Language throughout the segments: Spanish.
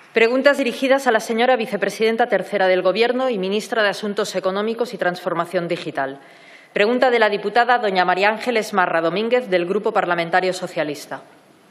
Preguntas dirigidas a la señora vicepresidenta tercera del Gobierno y ministra de Asuntos Económicos y Transformación Digital. Pregunta de la diputada doña María Ángeles Marra Domínguez, del Grupo Parlamentario Socialista.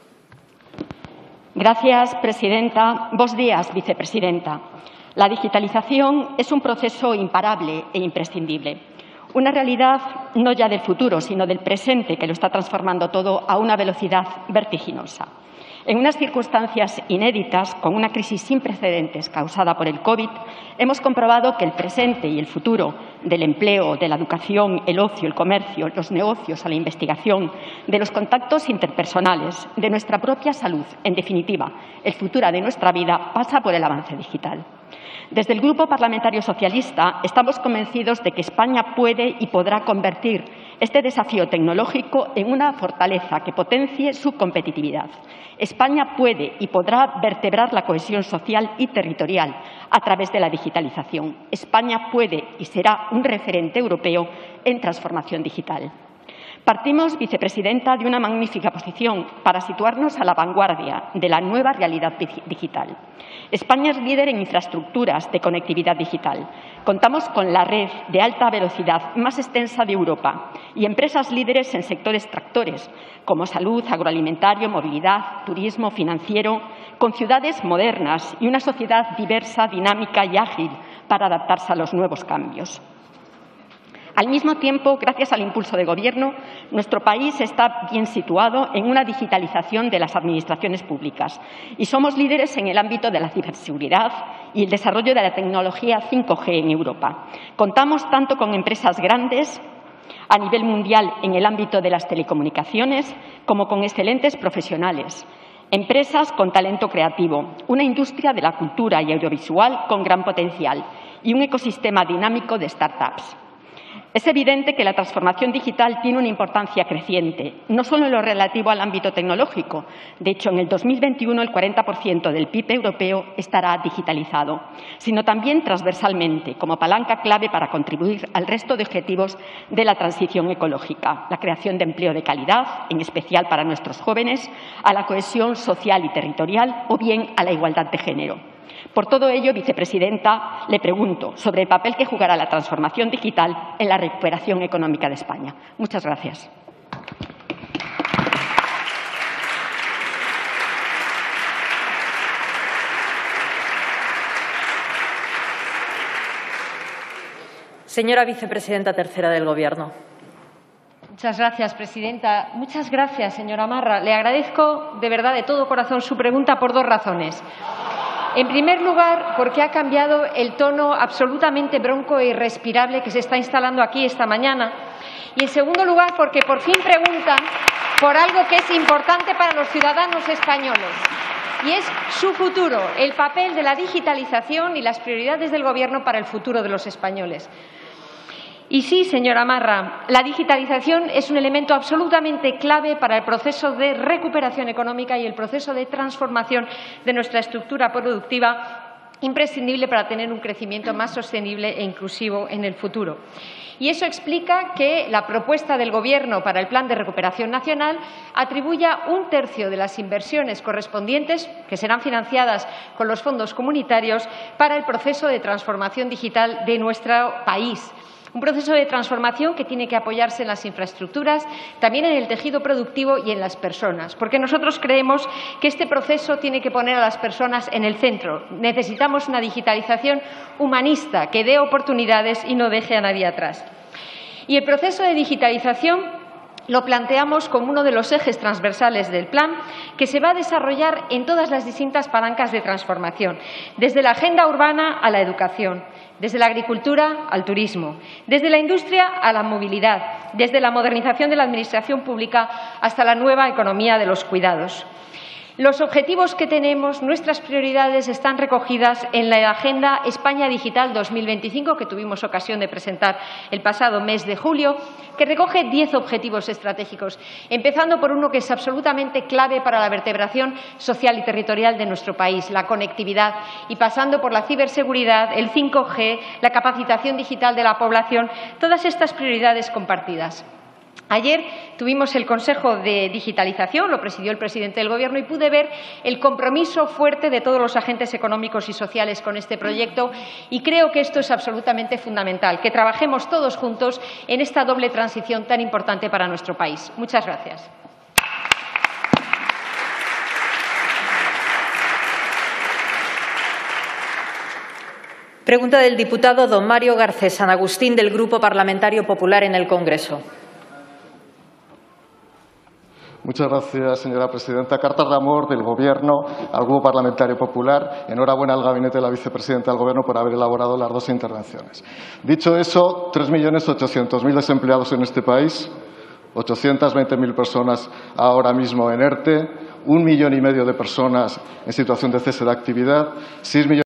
Gracias, presidenta. Bos días, vicepresidenta. La digitalización es un proceso imparable e imprescindible. Una realidad no ya del futuro, sino del presente, que lo está transformando todo a una velocidad vertiginosa. En unas circunstancias inéditas, con una crisis sin precedentes causada por el COVID, hemos comprobado que el presente y el futuro del empleo, de la educación, el ocio, el comercio, los negocios o la investigación, de los contactos interpersonales, de nuestra propia salud, en definitiva, el futuro de nuestra vida pasa por el avance digital. Desde el Grupo Parlamentario Socialista estamos convencidos de que España puede y podrá convertir este desafío tecnológico en una fortaleza que potencie su competitividad. España puede y podrá vertebrar la cohesión social y territorial a través de la digitalización. España puede y será un referente europeo en transformación digital. Partimos, vicepresidenta, de una magnífica posición para situarnos a la vanguardia de la nueva realidad digital. España es líder en infraestructuras de conectividad digital. Contamos con la red de alta velocidad más extensa de Europa y empresas líderes en sectores tractores como salud, agroalimentario, movilidad, turismo, financiero, con ciudades modernas y una sociedad diversa, dinámica y ágil para adaptarse a los nuevos cambios. Al mismo tiempo, gracias al impulso del Gobierno, nuestro país está bien situado en una digitalización de las administraciones públicas y somos líderes en el ámbito de la ciberseguridad y el desarrollo de la tecnología 5G en Europa. Contamos tanto con empresas grandes a nivel mundial en el ámbito de las telecomunicaciones como con excelentes profesionales, empresas con talento creativo, una industria de la cultura y audiovisual con gran potencial y un ecosistema dinámico de start-ups. Es evidente que la transformación digital tiene una importancia creciente, no solo en lo relativo al ámbito tecnológico. De hecho, en el 2021 el 40% del PIB europeo estará digitalizado, sino también transversalmente, como palanca clave para contribuir al resto de objetivos de la transición ecológica, la creación de empleo de calidad, en especial para nuestros jóvenes, a la cohesión social y territorial o bien a la igualdad de género. Por todo ello, vicepresidenta, le pregunto sobre el papel que jugará la transformación digital en la recuperación económica de España. Muchas gracias. Señora vicepresidenta tercera del Gobierno. Muchas gracias, presidenta. Muchas gracias, señora Marra. Le agradezco de verdad, de todo corazón, su pregunta por dos razones. En primer lugar, porque ha cambiado el tono absolutamente bronco e irrespirable que se está instalando aquí esta mañana. Y, en segundo lugar, porque por fin preguntan por algo que es importante para los ciudadanos españoles. Y es su futuro, el papel de la digitalización y las prioridades del Gobierno para el futuro de los españoles. Y sí, señora Marra, la digitalización es un elemento absolutamente clave para el proceso de recuperación económica y el proceso de transformación de nuestra estructura productiva, imprescindible para tener un crecimiento más sostenible e inclusivo en el futuro. Y eso explica que la propuesta del Gobierno para el Plan de Recuperación Nacional atribuya un tercio de las inversiones correspondientes, que serán financiadas con los fondos comunitarios, para el proceso de transformación digital de nuestro país. Un proceso de transformación que tiene que apoyarse en las infraestructuras, también en el tejido productivo y en las personas, porque nosotros creemos que este proceso tiene que poner a las personas en el centro. Necesitamos una digitalización humanista que dé oportunidades y no deje a nadie atrás. Y el proceso de digitalización lo planteamos como uno de los ejes transversales del plan, que se va a desarrollar en todas las distintas palancas de transformación, desde la agenda urbana a la educación, desde la agricultura al turismo, desde la industria a la movilidad, desde la modernización de la administración pública hasta la nueva economía de los cuidados. Los objetivos que tenemos, nuestras prioridades, están recogidas en la Agenda España Digital 2025, que tuvimos ocasión de presentar el pasado mes de julio, que recoge 10 objetivos estratégicos, empezando por uno que es absolutamente clave para la vertebración social y territorial de nuestro país, la conectividad, y pasando por la ciberseguridad, el 5G, la capacitación digital de la población, todas estas prioridades compartidas. Ayer tuvimos el Consejo de Digitalización, lo presidió el presidente del Gobierno, y pude ver el compromiso fuerte de todos los agentes económicos y sociales con este proyecto, y creo que esto es absolutamente fundamental, que trabajemos todos juntos en esta doble transición tan importante para nuestro país. Muchas gracias. Pregunta del diputado don Mario Garcés San Agustín, del Grupo Parlamentario Popular en el Congreso. Muchas gracias, señora presidenta. Carta de amor del Gobierno al Grupo Parlamentario Popular. Enhorabuena al gabinete de la vicepresidenta del Gobierno por haber elaborado las dos intervenciones. Dicho eso, 3.800.000 desempleados en este país, 820.000 personas ahora mismo en ERTE, 1,5 millones de personas en situación de cese de actividad, 6 millones